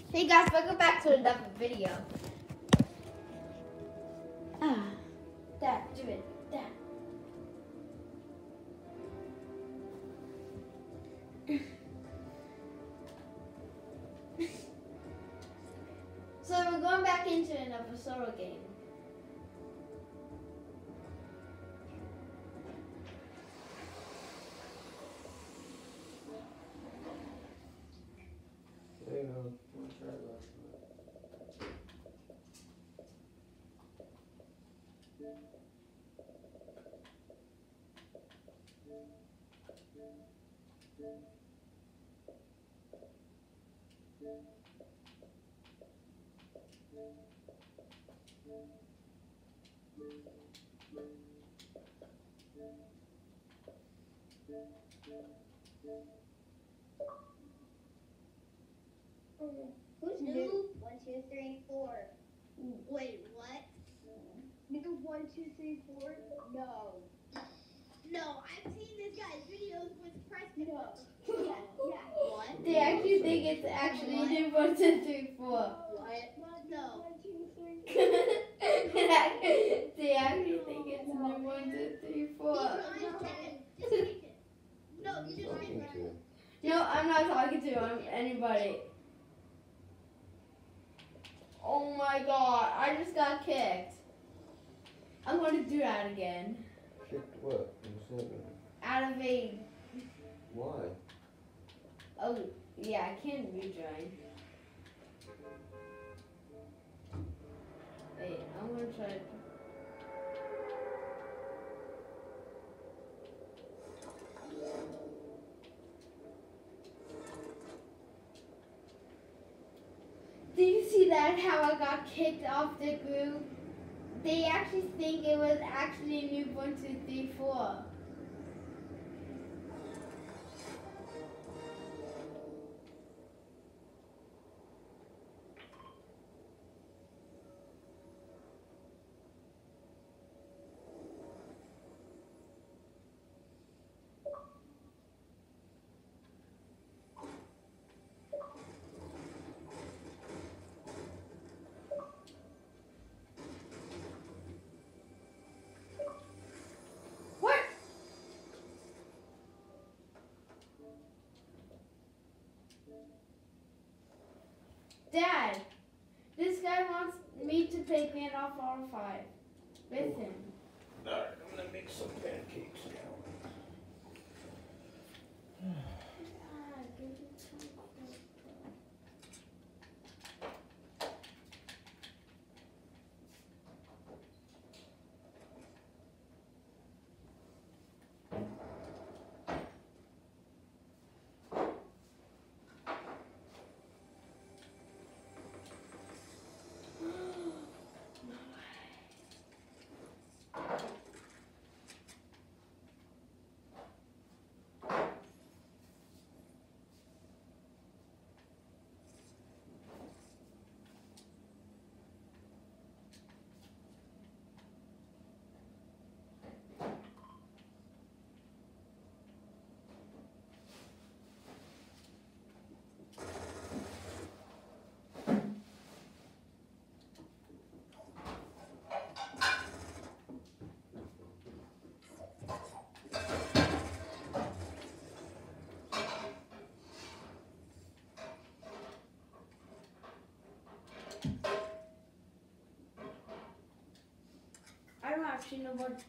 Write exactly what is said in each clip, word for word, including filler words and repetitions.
Hey guys, welcome back to another video. Ah, Dad, do it, Dad. So we're going back into another solo game. Hang on, we'll try that. Who's new? One, two, three, four. Wait, what? New one, two, three, four? No. No, I've seen this guy's videos with Preston. No. Yeah, yeah. What? They actually think it's actually What? new one, two, three, four. What? No. One, two, three, They actually think it's new one, two, three, four. Just read it. No, you just read Talking it. to. No, I'm not talking to um, anybody. Oh my god, I just got kicked. I'm going to do that again. Kicked what? What's happening? Out of a, Why? oh yeah, I can't rejoin. Wait, I'm going to try to. Do you see that, how I got kicked off the group? They actually think it was actually new one, two, three, four. What? Dad, this guy wants me to play Gandalf R five with him. Alright, I'm gonna make some pancakes now. Dad, give me some cocoa. I don't actually know what.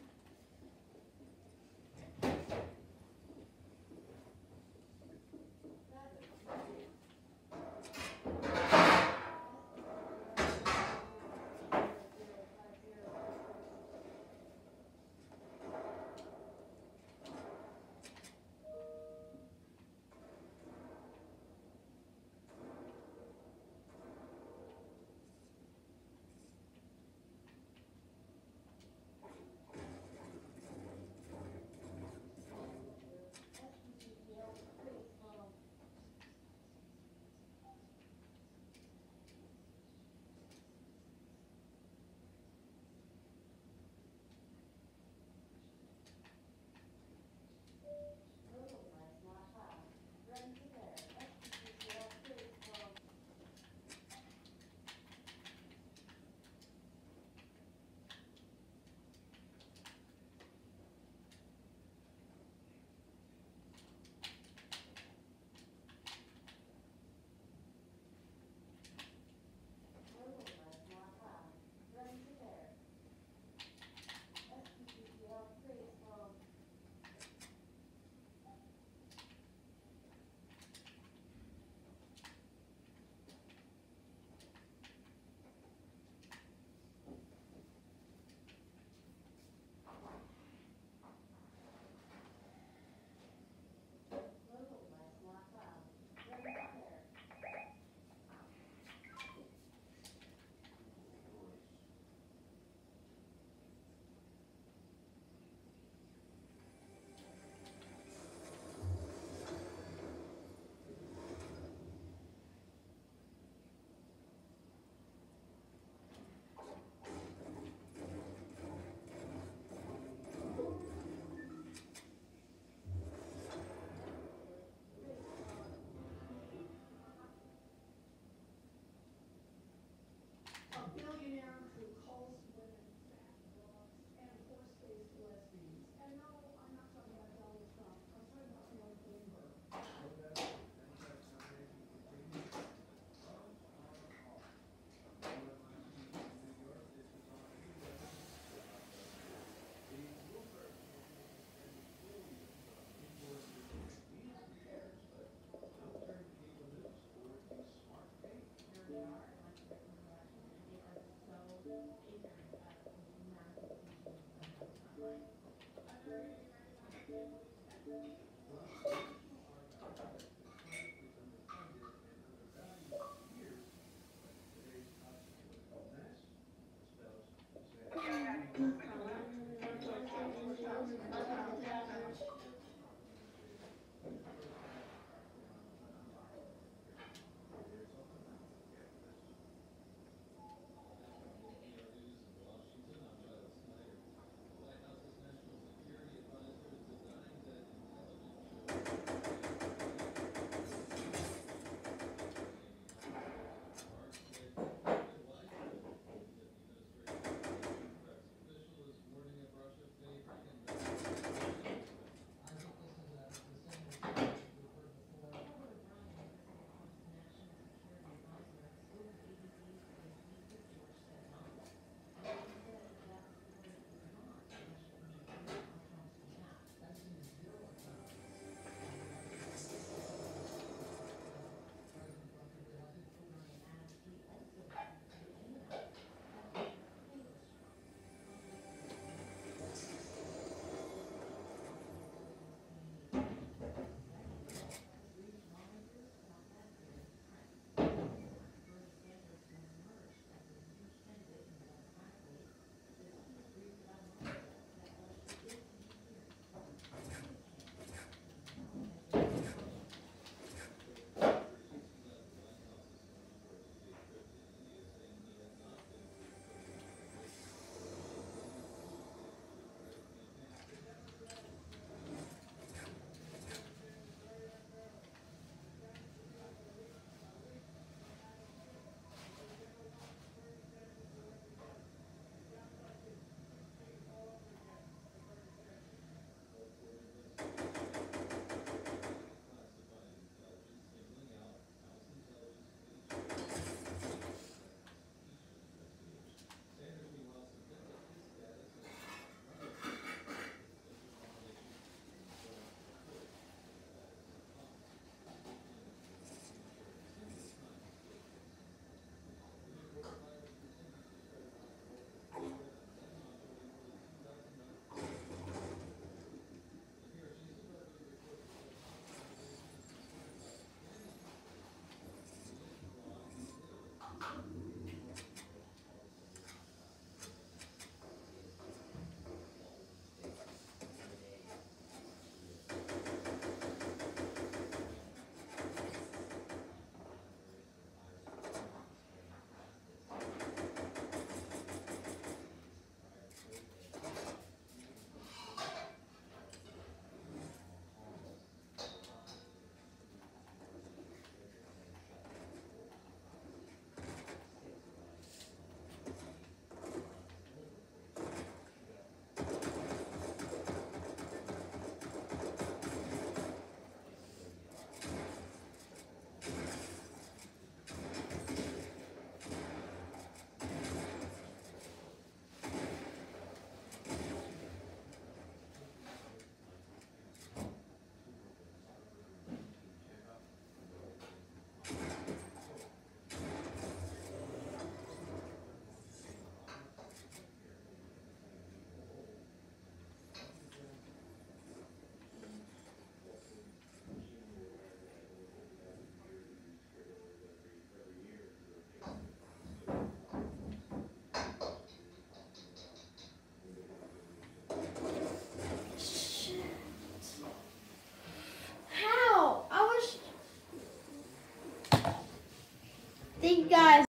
Thank you guys.